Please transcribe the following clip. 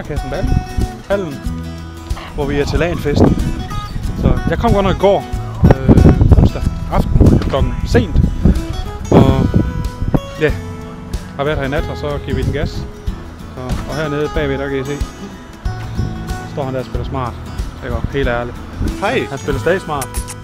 Sparkassen Hallen, hvor vi er til LAN-festen. Så jeg kom godt nok i går, onsdag aften, klokken sent. Og ja, har været her i nat, og så giver vi den gas. Så, og hernede bagved, der kan I se, står han der og spiller smart. Det går helt ærligt. Hej. Han spiller stadig smart.